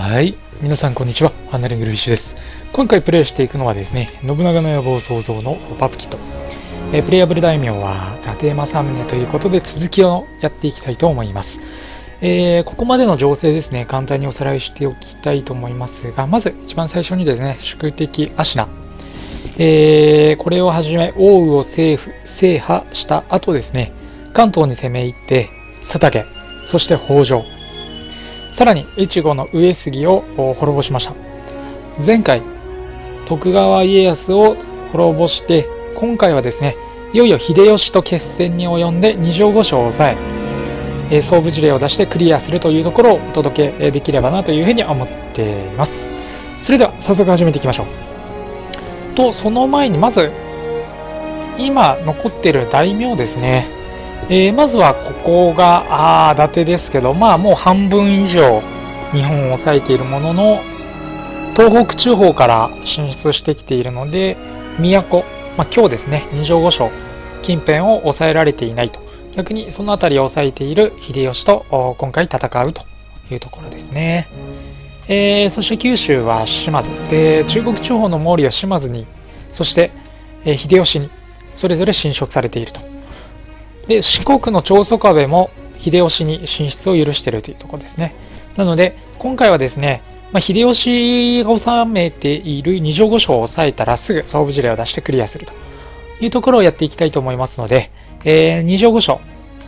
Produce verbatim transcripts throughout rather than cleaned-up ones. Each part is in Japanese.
はい。皆さんこんにちは。ハンナリングルフィッシュです。今回プレイしていくのはですね、信長の野望創造のパプキット。えー、プレイヤブル大名は伊達政宗ということで続きをやっていきたいと思います。えー、ここまでの情勢ですね、簡単におさらいしておきたいと思いますが、まず一番最初にですね、宿敵アシナ。えー、これをはじめ、奥羽を制制覇した後ですね、関東に攻め入って、佐竹、そして北条。さらに越後の上杉を滅ぼしました。前回徳川家康を滅ぼして、今回はですね、いよいよ秀吉と決戦に及んで二条五所を抑え、総部事例を出してクリアするというところをお届けできればなというふうに思っています。それでは早速始めていきましょう。とその前にまず今残っている大名ですね。えー、まずはここがあ伊達ですけど、まあもう半分以上日本を抑えているものの、東北地方から進出してきているので、都、まあ、今日ですね、二条五所近辺を抑えられていないと。逆にその辺りを抑えている秀吉と今回戦うというところですね。えー、そして九州は島津で、中国地方の毛利は島津に、そして、えー、秀吉にそれぞれ侵食されていると。で、四国の長宗我部も秀吉に進出を許しているというところですね。なので、今回はですね、まあ、秀吉が治めている二条五所を抑えたらすぐ総部事例を出してクリアするというところをやっていきたいと思いますので、えー、二条五所、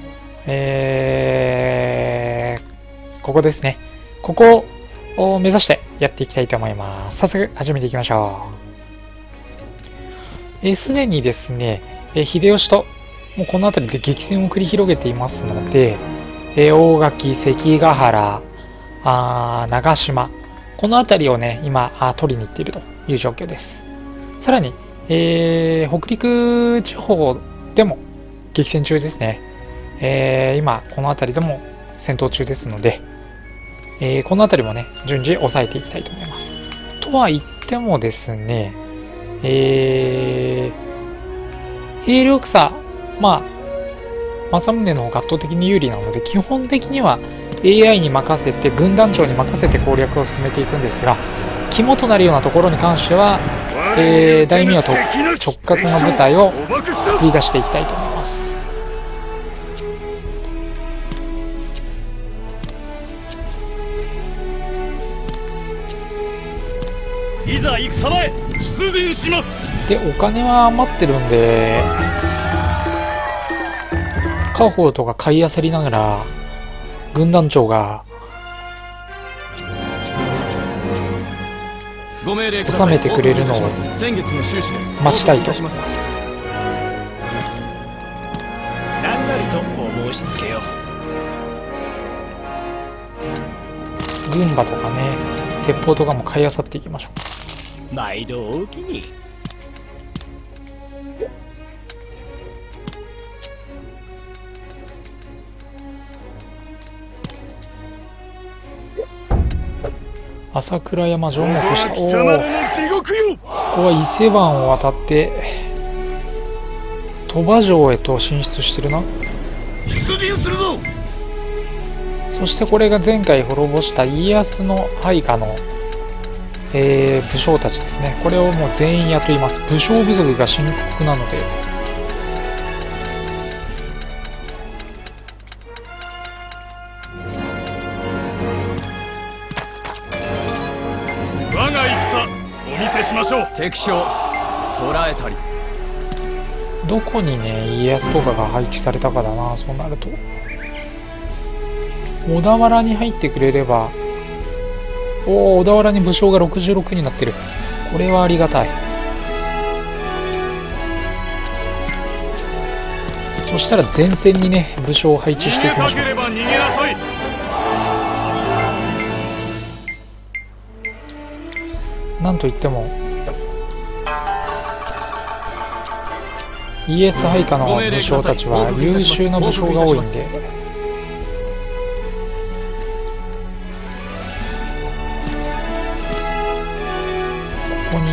えー、ここですね。ここを目指してやっていきたいと思います。早速始めていきましょう。えー、すでにですね、えー、秀吉ともうこの辺りで激戦を繰り広げていますので、えー、大垣、関ヶ原、あ長島、この辺りをね、今あ取りに行っているという状況です。さらに、えー、北陸地方でも激戦中ですね。えー、今、この辺りでも戦闘中ですので、えー、この辺りもね、順次抑えていきたいと思います。とは言ってもですね、えー、兵力差、まあ、政宗の方が圧倒的に有利なので、基本的には エーアイ に任せて、軍団長に任せて攻略を進めていくんですが、肝となるようなところに関しては、えー、大名と直轄の部隊を繰り出していきたいと思います。 いざ戦場へ出陣します。 で、お金は余ってるんで、家宝とか買い漁りながら軍団長が収めてくれるのを待ちたいと。 何なりとお申し付けよ。 軍馬とかね、鉄砲とかも買い漁っていきましょう。毎度おおきに。 朝倉山城も越した。おお、ここは伊勢湾を渡って鳥羽城へと進出してるな。 出陣するぞ。 そしてこれが前回滅ぼした家康の配下の、えー、武将たちですね。これをもう全員雇います。武将不足が深刻なので、 我が戦お見せしましょう。敵将捕らえたり。 どこにね家康とかが配置されたかだな。そうなると小田原に入ってくれれば。おお、小田原に武将がろくじゅうろくになってる。これはありがたい。そしたら前線にね武将を配置していきましょう。なんといってもイエス配下の武将たちは優秀な武将が多いんで、ここに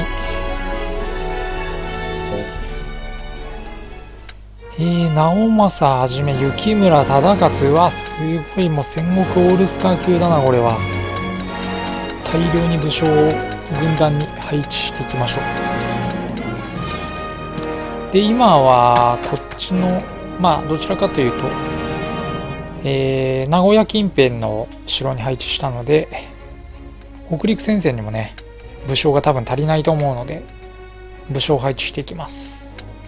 えー、直政はじめ雪村忠勝はすごい、もう戦国オールスター級だなこれは。 大量に武将を軍団に配置していきましょう。で今はこっちのまあどちらかというと、えー、名古屋近辺の城に配置したので、北陸戦線にもね武将が多分足りないと思うので武将を配置していきます。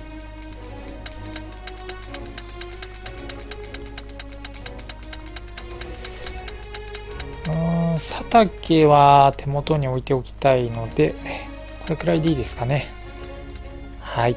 佐竹は手元に置いておきたいのでこれくらいでいいですかね。はい。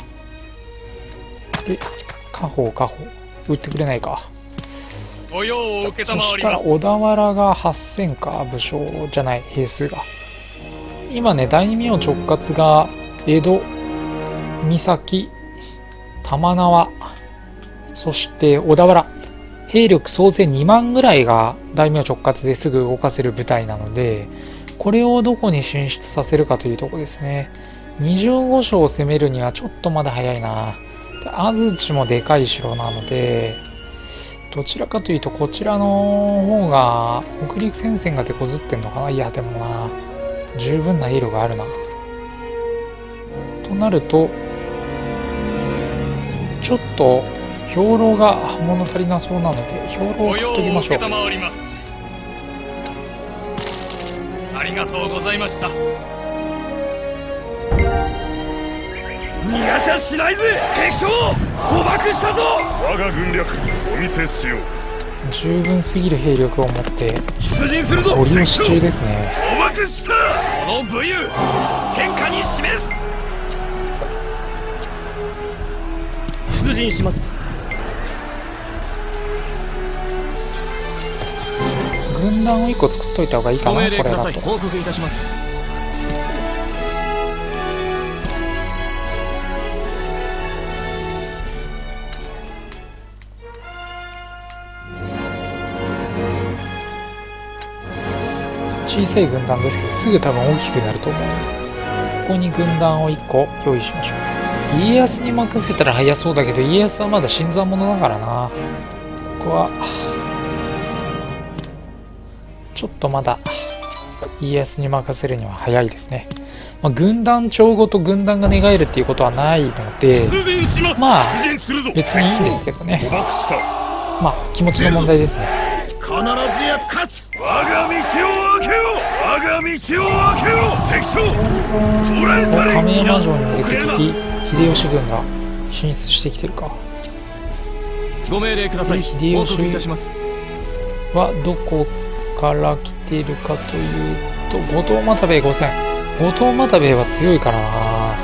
で家宝家宝売ってくれないか。 御用を受けたまわります。 そしたら小田原がはっせんか。武将じゃない兵数が今ね大名直轄が江戸、三崎、玉縄、そして小田原、兵力総勢にまんぐらいが大名直轄ですぐ動かせる部隊なので、これをどこに進出させるかというところですね。にじゅうご将を攻めるにはちょっとまだ早いな。で安土もでかい城なので、どちらかというとこちらの方が北陸戦線が手こずってんのかな。いやでもな、十分な兵力があるな。となるとちょっと兵糧が物足りなそうなので兵糧を買っときましょう。 ありがとうございました。逃がしゃしないぜ敵将、捕獲したぞ。我が軍略お見せしよう。 十分すぎる兵力を持って出陣するぞ。 ご利用し中ですね。 捕獲した。この武勇天下に示す。出陣します。 軍団をいっこ作っといた方がいいかな。これだと報告いたします。 小さい軍団ですけどすぐ多分大きくなると思うので、ここに軍団をいっこ用意しましょう。家康に任せたら早そうだけど家康はまだ新参者だからな。ここはちょっとまだ家康に任せるには早いですね。まあ、軍団長ごと軍団が寝返るっていうことはないので、まあ別にいいんですけどね。まあ気持ちの問題ですね。 必ずや勝つ。我が道を開けよ。我が道を開けよ。敵将捕らえたれ。 亀山城に出てき秀吉軍が進出してきてるか。 ご命令ください。 秀吉はどこから来ているかというと、後藤又兵衛ごせん。後藤又兵衛は強いからな。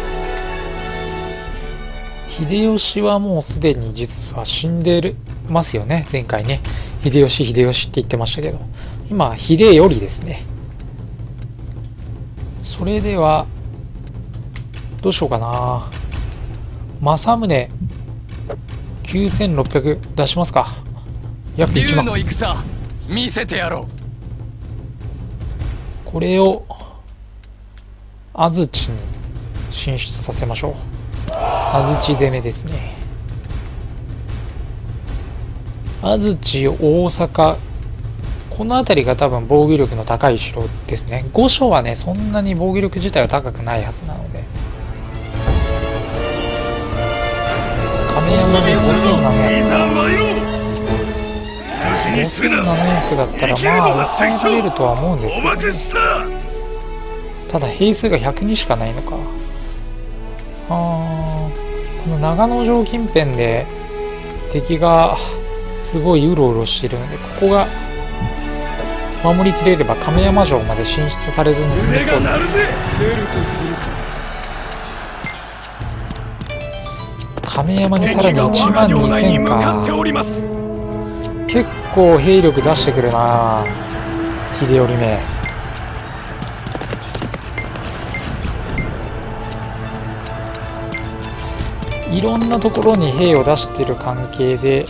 秀吉はもうすでに実は死んでるますよね。前回ね秀吉秀吉って言ってましたけど、今秀頼ですね。それではどうしようかな。政宗きゅうせんろっぴゃく出しますか。約いちまん。 見せてやろう。これを安土に進出させましょう。安土攻めですね。安土、大阪、この辺りが多分防御力の高い城ですね。御所はねそんなに防御力自体は高くないはずなので、亀山でごせんななひゃくごせんななひゃくだったらまあ抑えられるとは思うんですけど、ね、ただ兵数がひゃくにしかないのか。あこの長野城近辺で敵がすごいうろうろしているので、ここが守りきれれば亀山城まで進出されずに済みそうです。亀山にさらにいちまんにせんか。結構兵力出してくるな秀頼め。いろんなところに兵を出している関係で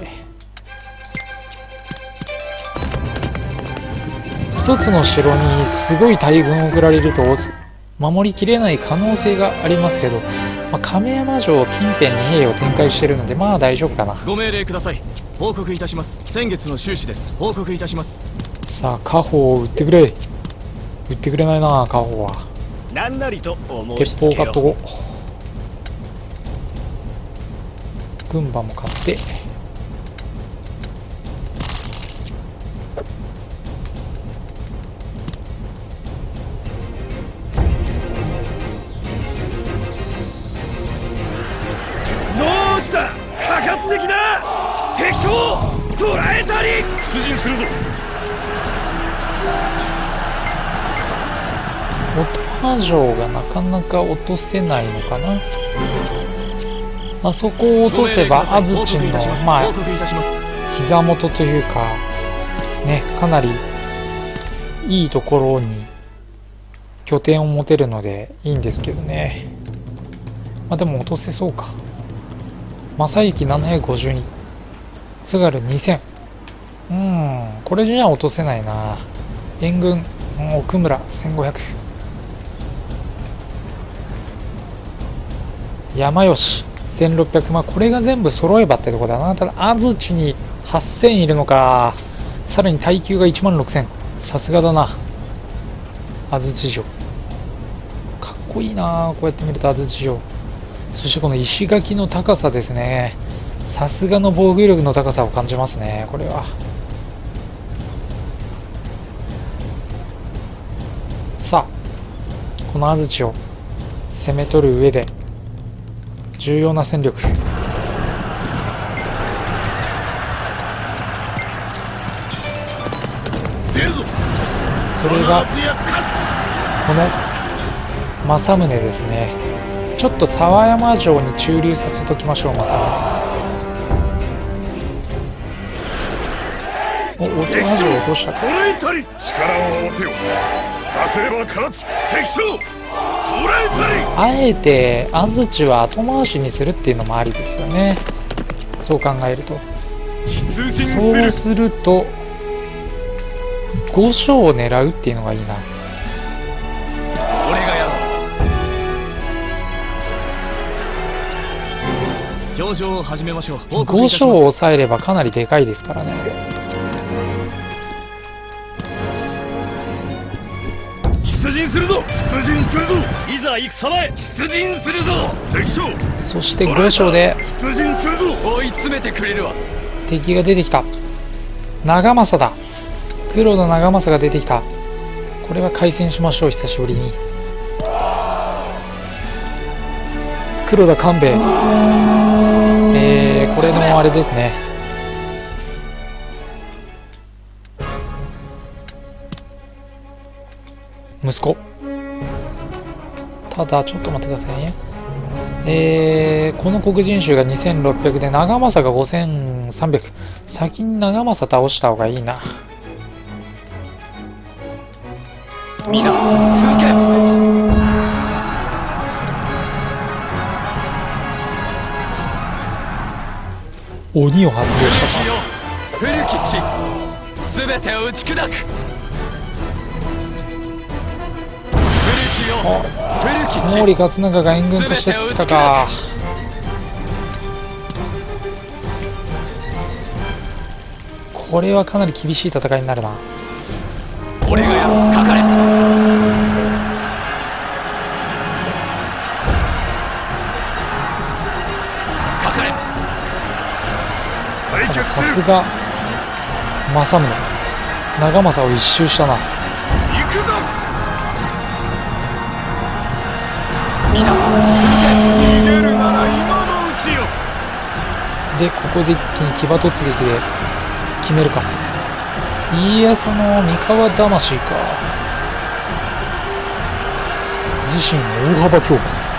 一つの城にすごい大軍を送られると守りきれない可能性がありますけど、まあ、亀山城近辺に兵を展開しているのでまあ大丈夫かな。 ご命令ください。報告いたします。先月の収支です。報告いたします。 さあ家宝を売ってくれ。 売ってくれないな、カホは。 何なりと思う鉄砲買っとこう。軍馬も買って。 どうした、かかってきな。敵将捕らえたり。出陣するぞ。 オトマ城がなかなか落とせないのかな。あそこを落とせば安土のまあ膝元というかね、かなりいいところに拠点を持てるのでいいんですけどね。まあでも落とせそうか。正行ななひゃくごじゅうに、津軽にせん。うーん、これじゃ落とせないな。援軍、うん、奥村せんごひゃく、山吉せんろっぴゃく。まあこれが全部揃えばってとこだな。ただ安土にはっせんいるのか。さらに耐久がいちまんろくせん。さすがだな安土城。かっこいいな、こうやって見ると安土城。そしてこの石垣の高さですね。さすがの防御力の高さを感じますね、これは。さあこの安土を攻め取る上で重要な戦力。それがこの政宗ですね。ちょっと沢山城に駐留させときましょう。政宗、お、大人城を落としたか。 力を合わせよ。させれば勝つ。敵将捕らえたり。 あえて安土は後回しにするっていうのもありですよね。そう考えると。 出陣する。 そうするとご将を狙うっていうのがいいな。 俺がやる。表情を始めましょう。 ご将を抑えればかなりでかいですからね。 出陣するぞ。出陣するぞ。いざ戦へ。出陣するぞ。敵将。 そしてご将で出陣するぞ。追い詰めてくれるわ。 敵が出てきた。長政だ。黒田長政が出てきた。これは開戦しましょう、久しぶりに。黒田官兵衛、えー、これのあれですね。息子。ただちょっと待ってくださいね。えー、この黒人衆がにせんろっぴゃくで長政がごせんさんびゃく。先に長政倒した方がいいな。 みんな続け。 鬼を発動したか。 古き地すべてを打ち砕く。 毛利勝長が援軍としてきたか。これはかなり厳しい戦いになるな。 俺がやる。かかれ。かかれ。 さすが政宗、長政を一周したな。 行くぞ。みんな続け。逃げるなら今のうちよ。 でここで一気に騎馬突撃で決めるか。家康の三河魂か。自身大幅強化。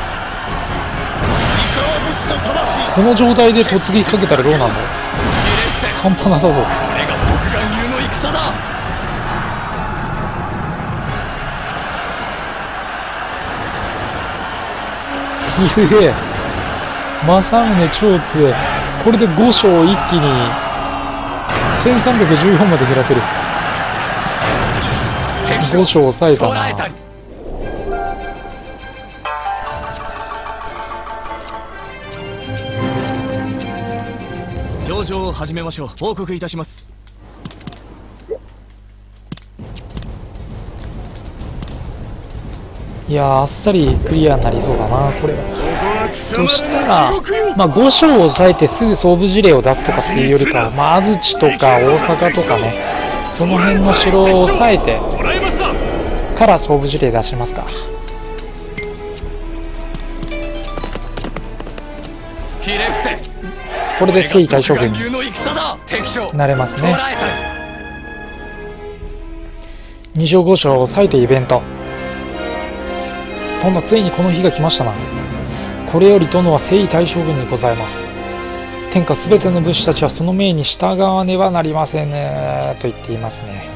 この状態で突撃かけたらどうなんだよ。半端なさそう。 これが独眼流の戦だ。 すげえ。政宗超強い。これでご将を一気にせんさんびゃくじゅうよんまで減らせる。ご将を抑えたな。 表情を始めましょう。報告いたします。 いやー、あっさりクリアになりそうだな、これは。そしたら、まあ、ご章を抑えてすぐ総部事例を出すとかっていうよりかは、まあ、安土とか大阪とかね、その辺の城を抑えてから総部事例出しますか。これで征夷大将軍になれますね。に章ご章を抑えてイベント。殿、ついにこの日が来ましたな。これより殿は征夷大将軍にございます。天下すべての武士たちはその命に従わねばなりませんね、と言っていますね。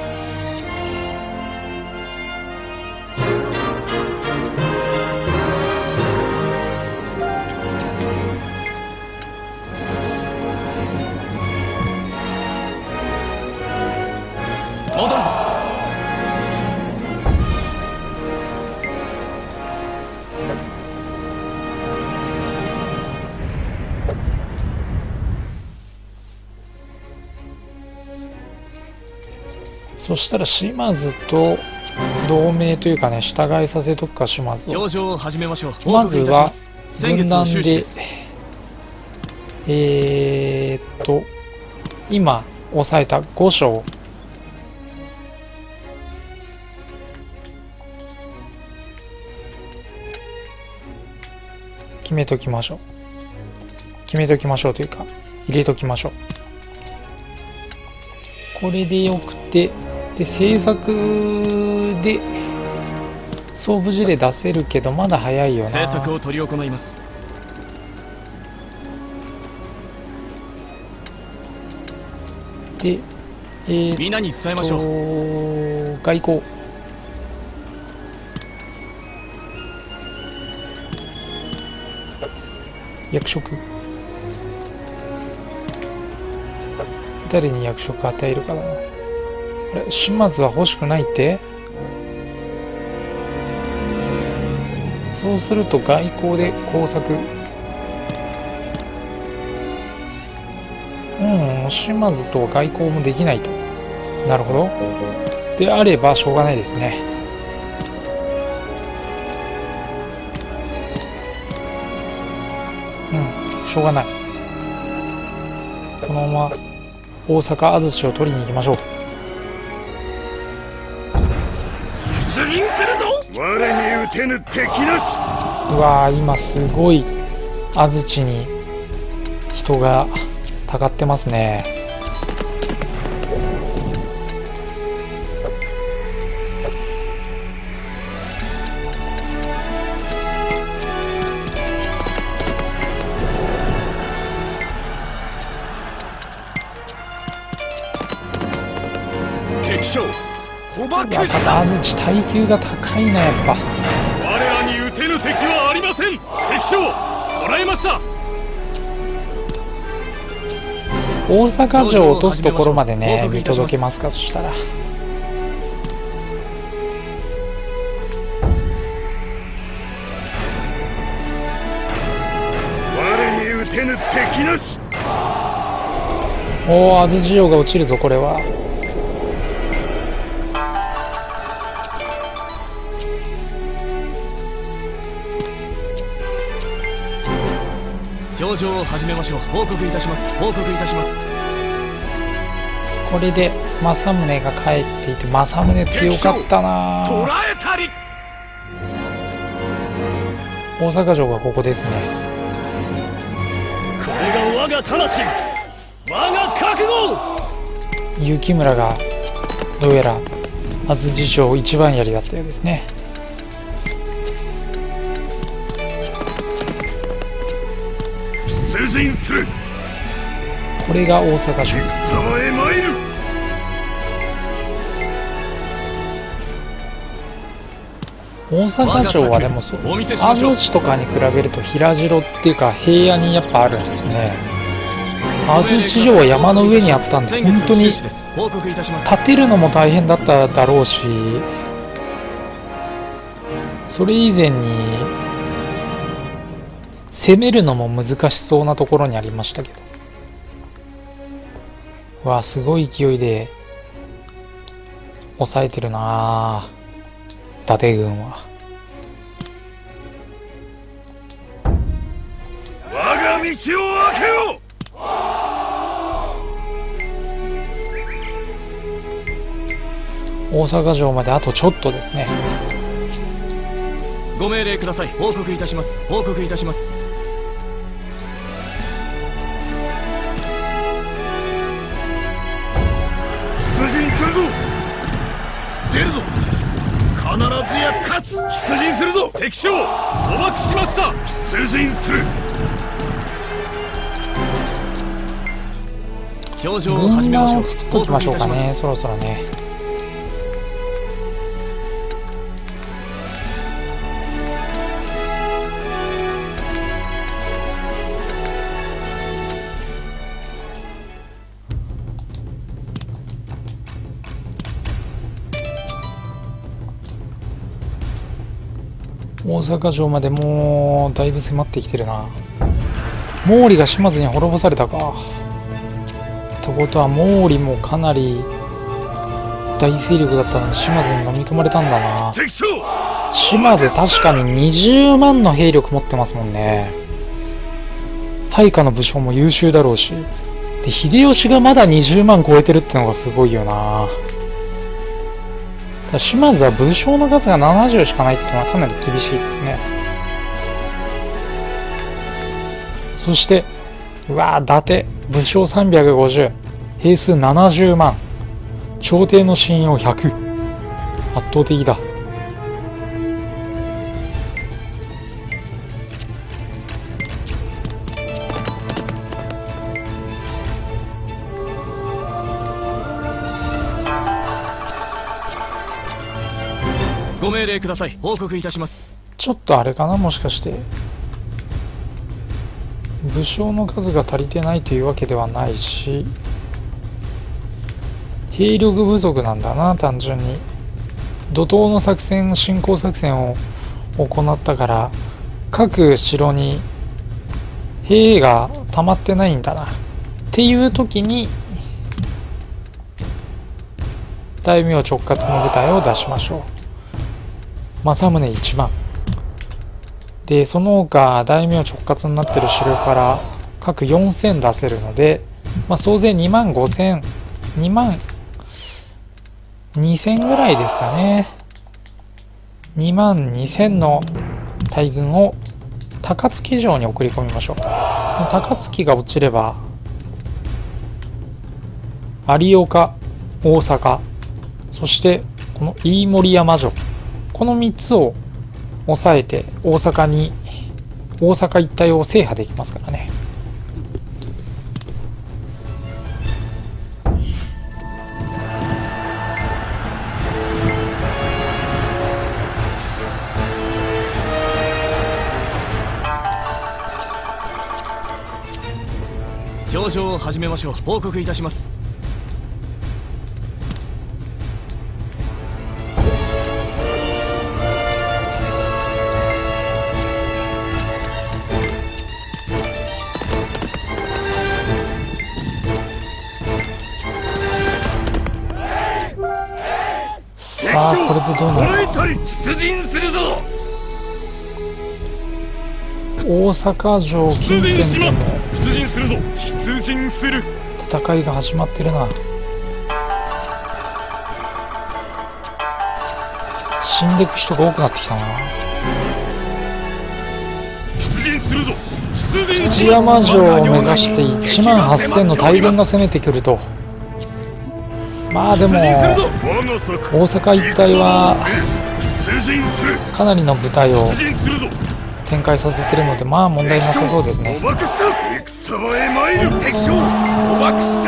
戻るぞ。 そしたら島津と同盟というかね、従いさせとくか。島津を行情を始めましょう。 まずは軍団で先月の収支ですえーっと今抑えたご章決めときましょう。決めときましょうというか入れときましょう。これでよくて、で政策で総部事例出せるけどまだ早いよな。 政策を執り行います。 で、えー、 皆に伝えましょう。 外交役職誰に役職与えるかだな。あれ、島津は欲しくないって。そうすると外交で工作。うん、島津と外交もできないと。なるほど。であればしょうがないですね。うん、しょうがない。このまま大阪安土を取りに行きましょう。 出陣するぞ。我に打てぬ敵なし。 うわー、今すごい安土に人がたかってますね。 敵将捕やっ獲した。 ぱ安土耐久が高いな。やっぱ我らに打てぬ敵はありません。敵将捕らえました。 大阪城を落とすところまでね見届けますか。そしたら我に打てぬ敵なし。 おお、安土城が落ちるぞ。これは行情を始めましょう。報告いたします。報告いたします。 これで政宗が帰っていて、政宗強かったな。 捕らえたり。 大阪城がここですね。 これが我が魂、我が覚悟。 雪村がどうやら安土城一番槍だったようですね。 出陣する。 これが大阪城。 戦へ参る。 大阪城はでもそう安土とかに比べると平城っていうか平野にやっぱあるんですね。安土城は山の上にあったんで本当に建てるのも大変だっただろうし、それ以前に攻めるのも難しそうなところにありましたけど、わあすごい勢いで抑えてるなあ伊達軍は。 道を開けよ。 大阪城まであとちょっとですね。 ご命令ください。報告いたします。報告いたします。 出陣するぞ。出るぞ。必ずや勝つ。出陣するぞ。敵将捕獲しました。出陣する。 表情を始めましょう。 作っときましょうかね。そろそろね。大阪城までもうだいぶ迫ってきてるな。毛利が島津に滅ぼされたか。ってことは毛利もかなり大勢力だったのに島津に飲み込まれたんだな。島津確かににじゅうまんの兵力持ってますもんね。大化の武将も優秀だろうし、で秀吉がまだにじゅうまん超えてるってのがすごいよな。島津は武将の数がななじゅうしかないっていうのはかなり厳しいですね。そして、うわぁ、伊達、武将さんびゃくごじゅう、兵数ななじゅうまん、朝廷の信用ひゃく、圧倒的だ。 ご命令ください。報告いたします。 ちょっとあれかな、もしかして武将の数が足りてないというわけではないし、兵力不足なんだな。単純に怒涛の作戦進行作戦を行ったから各城に兵が溜まってないんだなっていう時に大名直轄の部隊を出しましょう。政宗いちまんで、その他大名直轄になってる城から各よんせん出せるので、まあ、総勢にまんごせん、にまんにせんぐらいですかね。にまんにせんの大軍を高槻城に送り込みましょう。高槻が落ちれば有岡、大阪、そしてこの飯盛山城、このみっつを抑えて大阪に大阪一帯を制覇できますからね。 表情を始めましょう。報告いたします。 さあ、これでどうなるか。 出陣するぞ。 大阪城近辺でも出陣するぞ。出陣する。 戦いが始まってるな。死んでいく人が多くなってきたな。 出陣するぞ。出陣土山城を目指していちまんはっせんの大軍が攻めてくると。まあでも大阪一帯はかなりの部隊を展開させてるので、まあ問題なさそうですね。 戦場へ参る。敵将捕獲した。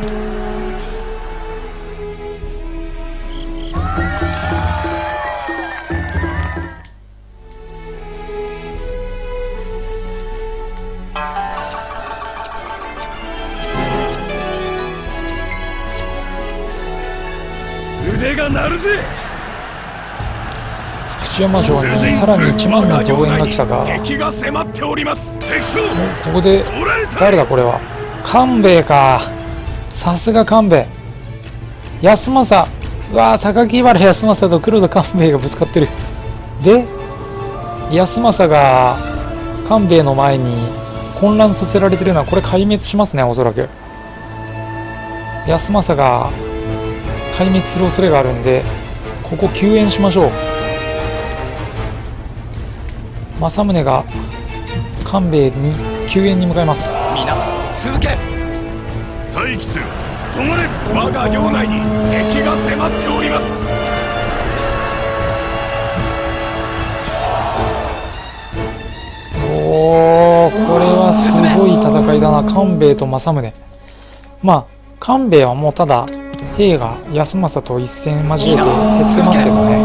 腕が鳴るぜ。 福山城にさらにいちまんの増援が来たが、 敵が迫っております。敵将ここで誰だこれは。官兵衛か。さすが官兵衛。安政、うわー、榊原康政と黒田官兵衛がぶつかってる。で安政が官兵衛の前に混乱させられてるのはこれ壊滅しますね、おそらく。康政が壊滅する恐れがあるんで、ここ救援しましょう。政宗が官兵衛に救援に向かいます。 皆続け。 待機する。止まれ。我が領内に敵が迫っております。 おー、これはすごい戦いだな。官兵衛と政宗。まあ官兵衛はもうただ兵が康政と一戦交えて減ってますけどね。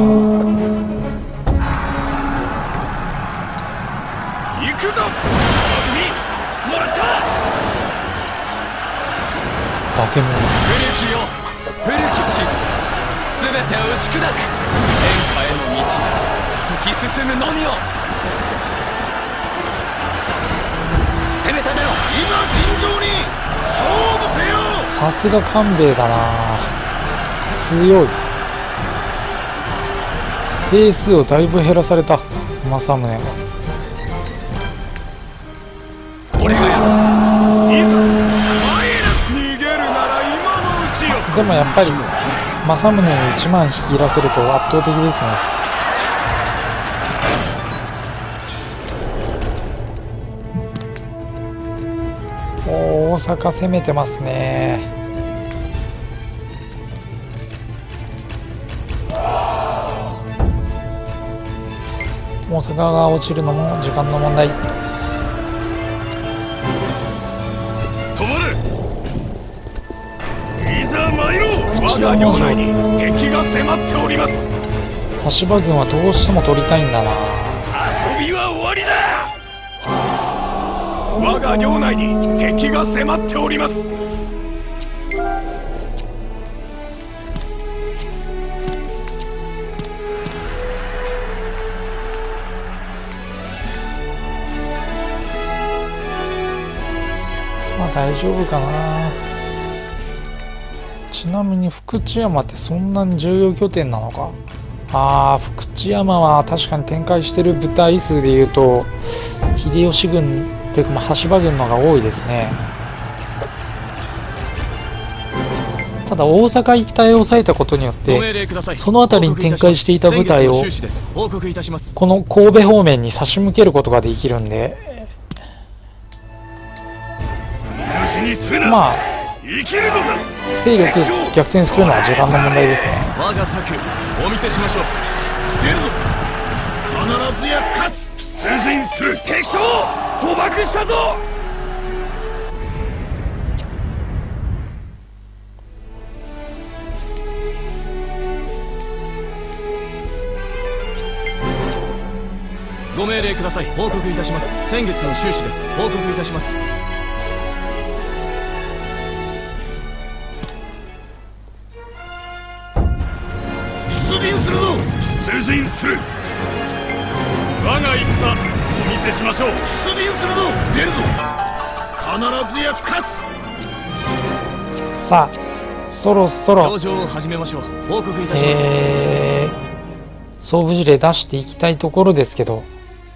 行くぞ。もらった。 化け物。 古きよ古き地、すべてを打ち砕く。天下への道、突き進むのみよ。攻めただろ。 今尋常に勝負せよ。 さすが官兵衛だな。強い。兵数をだいぶ減らされた政宗は。 俺がやる。 いざ前へ。逃げるなら今のうちよ。 でもやっぱり政宗にいちまん引きらせると圧倒的ですね。大阪攻めてますね。大阪が落ちるのも時間の問題。 止まれ。いざ参ろう。我が領内に敵が迫っております。 羽柴軍はどうしても取りたいんだな。 遊びは終わりだ。我が領内に敵が迫っております。 まあ大丈夫かな。ちなみに福知山ってそんなに重要拠点なのか。ああ、福知山は確かに展開してる部隊数でいうと秀吉軍というか、まあ羽柴軍の方が多いですね。ただ大阪一帯を抑えたことによってその辺りに展開していた部隊をこの神戸方面に差し向けることができるんで、まあ勢力逆転するのは時間の問題ですね。 我が策お見せしましょう。 出るぞ。必ずや勝つ。出陣する。敵将捕獲したぞ。 ご命令ください。報告いたします。先月の収支です。報告いたします。 出陣するぞ。出陣する。我が戦お見せしましょう。出陣するぞ。出るぞ。必ずや勝つ。 さあそろそろ登場を始めましょう。報告いたします。 えー、総武事例出していきたいところですけど、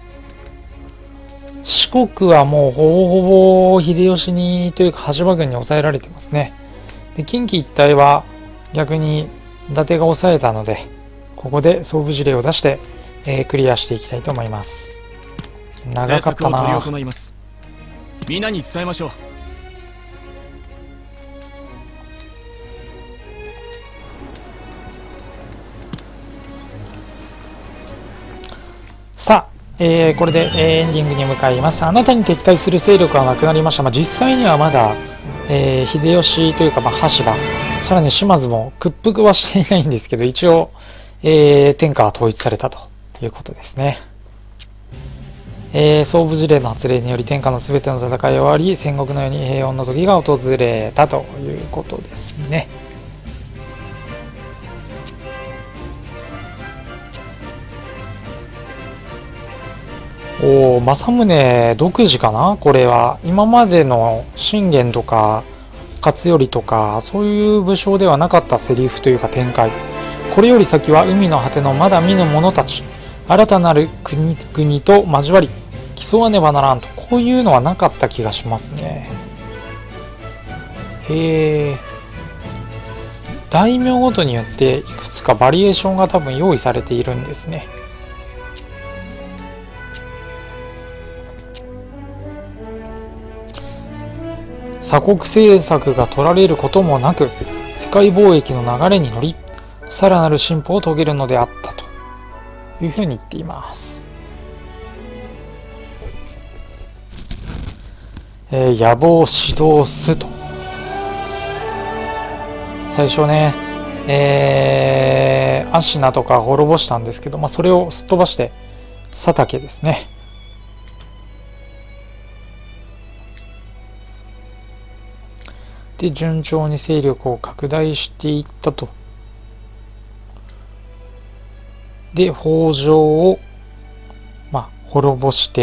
四国はもうほぼほぼ秀吉にというか羽柴軍に抑えられてますね。で近畿一帯は逆に伊達が抑えたので、ここで総武事例を出して、えー、クリアしていきたいと思います。長かったな。 政策を執り行います。皆に伝えましょう。 さあ、えー、これで、えー、エンディングに向かいます。あなたに敵対する勢力はなくなりました。まあ、実際にはまだ、えー、秀吉というか、まあ、羽柴、さらに島津も屈服はしていないんですけど、一応、えー、天下は統一されたということですね。えー、総武事例の発令により天下のすべての戦いは終わり、戦国の世に平穏の時が訪れたということですね。おー、政宗独自かなこれは。今までの信玄とか勝頼とかそういう武将ではなかったセリフというか展開。これより先は海の果てのまだ見ぬ者たち、新たなる国々と交わり競わねばならんと、 こういうのはなかった気がしますね。へえ。大名ごとによっていくつかバリエーションが多分用意されているんですね。鎖国政策が取られることもなく、世界貿易の流れに乗り、さらなる進歩を遂げるのであったというふうに言っています。えー、野望を指導すと。最初ね、えー、アシナとか滅ぼしたんですけど、まあ、それをすっ飛ばして、佐竹ですね。で、順調に勢力を拡大していったと。で、北条を、まあ、滅ぼして、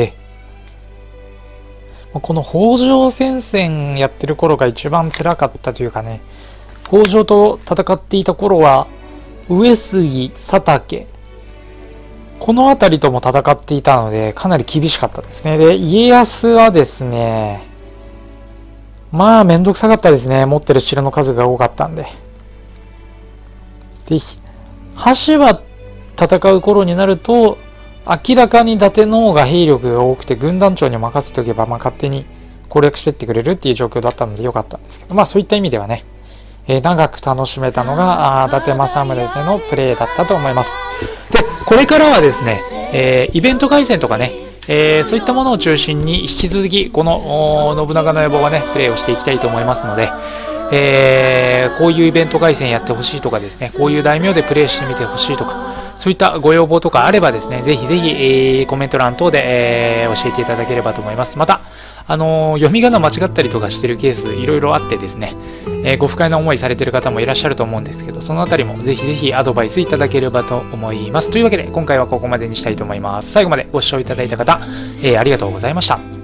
この北条戦線やってる頃が一番辛かったというかね、北条と戦っていた頃は、上杉、佐竹、この辺りとも戦っていたので、かなり厳しかったですね。で、家康はですね、まあ、めんどくさかったですね。持ってる城の数が多かったんで。で、羽柴戦う頃になると、明らかに伊達の方が兵力が多くて、軍団長に任せておけば、まあ、勝手に攻略していってくれるっていう状況だったので良かったんですけど、まあ、そういった意味ではね、えー、長く楽しめたのが、伊達政宗でのプレイだったと思います。で、これからはですね、えー、イベント回戦とかね、えー、そういったものを中心に引き続きこの信長の野望はねプレイをしていきたいと思いますので、えー、こういうイベント回戦やってほしいとかですね、こういう大名でプレイしてみてほしいとか、そういったご要望とかあればですね、ぜひぜひ、えー、コメント欄等で、えー、教えていただければと思います。またあのー、読み仮名間違ったりとかしてるケースいろいろあってですね、えー、ご不快な思いされている方もいらっしゃると思うんですけど、そのあたりもぜひぜひアドバイスいただければと思います。というわけで今回はここまでにしたいと思います。最後までご視聴いただいた方、えー、ありがとうございました。